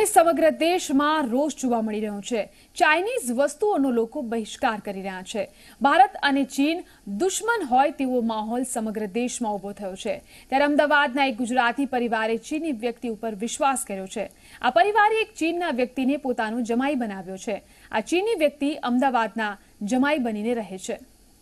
સમગ્ર દેશમાં રોષ જોવા મળી રહ્યો છે। ચાઇનીઝ વસ્તુઓનો લોકો બહિષ્કાર કરી રહ્યા છે। ભારત અને ચીન દુશ્મન હોય તેવો માહોલ સમગ્ર દેશમાં ઊભો થયો છે। ત્યારે અમદાવાદના એક ગુજરાતી પરિવારે ચીની વ્યક્તિ ઉપર વિશ્વાસ કર્યો છે। આ પરિવારે એક ચીનના વ્યક્તિને પોતાનો જમાઈ બનાવ્યો છે। આ ચીની વ્યક્તિ અમદાવાદના જમાઈ બનીને રહે છે।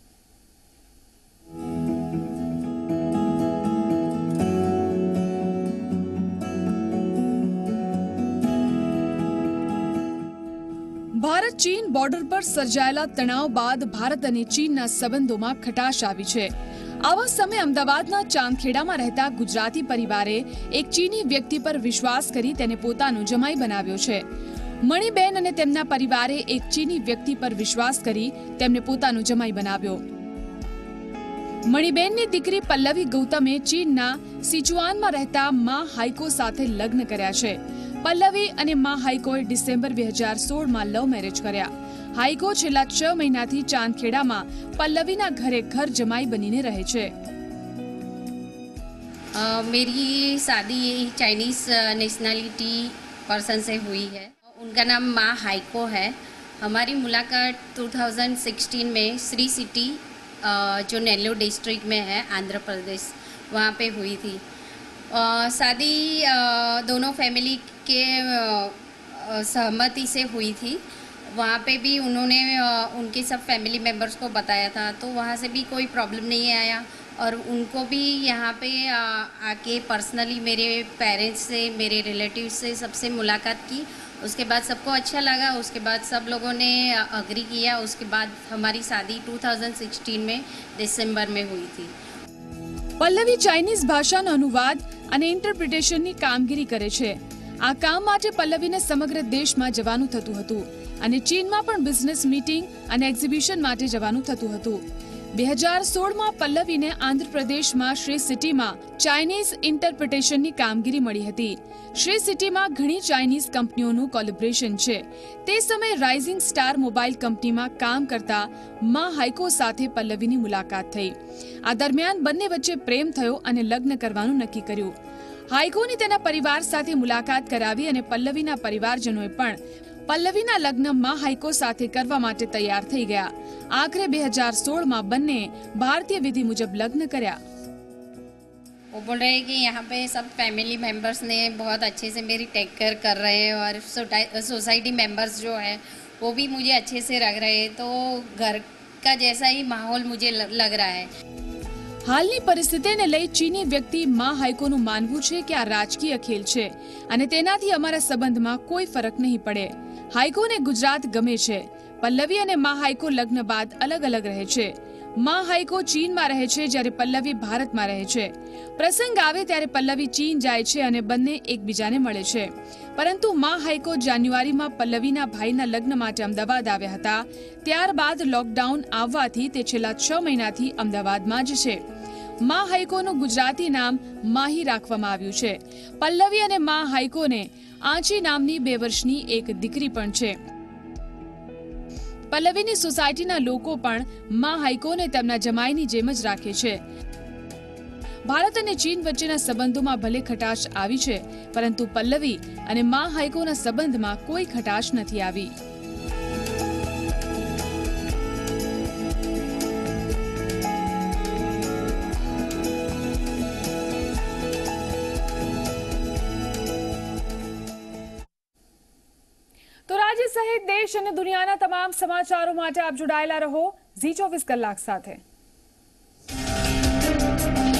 भारत चीन बॉर्डर पर सर्जाયેલા તણાવ બાદ ભારત અને ચીનના સંબંધોમાં ખટાશ આવી છે। આવા સમયે અમદાવાદના ચાંદખેડામાં રહેતા ગુજરાતી પરિવારે એક ચીની વ્યક્તિ પર વિશ્વાસ કરી તેને પોતાનો જમાઈ બનાવ્યો છે। મણિબેન અને તેમના પરિવારે એક ચીની વ્યક્તિ પર વિશ્વાસ કરી તેમને પોતાનો જમાઈ બનાવ્યો। મણિબેનની દીકરી પલ્લવી ગૌતમે ચીનના સિચુઆનમાં રહેતા માં હાઈકો સાથે લગ્ન કર્યા છે। પલ્લવી અને માં હાઈકોએ ડિસેમ્બર 2016માં લવ મેરેજ કર્યા। હાઈકો છેલ્લા 6 મહિનાથી ચાંદખેડામાં પલ્લવીના ઘરે ઘર જમાઈ બનીને રહે છે। मेरी शादी चाइनीज़ नेशनलिटी पर्सन से हुई है। उनका नाम माँ हाइको है। हमारी मुलाकात 2016 में श्री सिटी जो नेल्लोर डिस्ट्रिक्ट में है आंध्र प्रदेश, वहाँ पे हुई थी। शादी दोनों फैमिली के सहमति से हुई थी। वहाँ पे भी उन्होंने उनके सब फैमिली मेम्बर्स को बताया था, तो वहाँ से भी कोई प्रॉब्लम नहीं आया। और उनको भी यहाँ पे आके पर्सनली मेरे पेरेंट्स से, मेरे रिलेटिव्स से सबसे मुलाकात की। उसके बाद सबको अच्छा लगा। उसके बाद सब लोगों ने अग्री किया। उसके बाद हमारी शादी 2016 में दिसंबर में हुई थी। પલ્લવી ચાઇનીઝ ભાષાનો અનુવાદ અને ઇન્ટરપ્રિટેશનની કામગીરી કરે છે। આ કામ માટે પલ્લવીને સમગ્ર દેશમાં જવાનું થતું હતું અને ચીનમાં પણ બિઝનેસ મીટિંગ અને એક્ઝિબિશન માટે જવાનું થતું હતું। 2016માં પલ્લવીને આંધ્રપ્રદેશમાં શ્રી સિટીમાં ચાઇનીઝ ઇન્ટરપ્રિટેશનની કામગીરી મળી હતી। શ્રી સિટીમાં ઘણી ચાઇનીઝ કંપનીઓનું કોલેબોરેશન છે। તે સમયે રાઇઝિંગ સ્ટાર મોબાઈલ કંપનીમાં કામ કરતા માં હાઈકો સાથે પલ્લવીની મુલાકાત થઈ। આ દરમિયાન બંને વચ્ચે પ્રેમ થયો અને લગ્ન કરવાનું નક્કી કર્યું। હાઈકોની તેના પરિવાર સાથે મુલાકાત કરાવી અને પલ્લવીના પરિવારજનોએ પણ પલ્લવીના લગ્ન માં હાઈકો સાથે કરવા માટે તૈયાર થઈ ગયા। આખરે 2016માં બંને ભારતીય વિધિ મુજબ લગ્ન કર્યા। वो बोल रहे हैं कि यहाँ पे सब फैमिली मेम्बर्स ने बहुत अच्छे से मेरी टेक केयर कर रहे हैं और सोसाइटी मेम्बर्स जो है वो भी मुझे अच्छे से रख रहे हैं, तो घर का जैसा ही माहौल मुझे लग रहा है। હાલની પરિસ્થિતિને લઈ ચીની વ્યક્તિ માં હાઈકોનું માનવું છે કે આ રાજકીય ખેલ છે અને તેનાથી અમારા સંબંધમાં કોઈ ફરક નહીં પડે। હાઈકોને ગુજરાત ગમે છે। પલ્લવી અને માં હાઈકો લગ્ન બાદ અલગ અલગ રહે છે। માં હાઈકો ચીનમાં રહે છે જ્યારે પલ્લવી ભારતમાં રહે છે। પ્રસંગ આવે ત્યારે પલ્લવી ચીન જાય છે અને બંને એકબીજાને મળે છે। પરંતુ માં હાઈકો જાન્યુઆરીમાં પલ્લવીના ભાઈના લગ્ન માટે અમદાવાદ આવ્યા હતા। ત્યારબાદ લોકડાઉન આવવાથી તે છેલ્લા 6 મહિનાથી અમદાવાદમાં જ છે। માં હાઈકોનું ગુજરાતી નામ માહી રાખવામાં આવ્યું છે। પલ્લવી અને માં હાઈકોને આંચી નામની 2 વર્ષની એક દીકરી પણ છે। પલ્લવીની સોસાયટીના લોકો પણ માં હાઈકોને તેમના જમાઈની જેમ જ રાખે છે। ભારત અને ચીન વચ્ચેના સંબંધોમાં ભલે ખટાશ આવી છે, પરંતુ પલ્લવી અને માં હાઈકોના સંબંધમાં કોઈ ખટાશ નથી આવી। તો રાજ્ય સહિત દેશ અને દુનિયાના તમામ સમાચારો માટે આપ જોડાયેલા રહો ઝી 24 કલાક સાથે।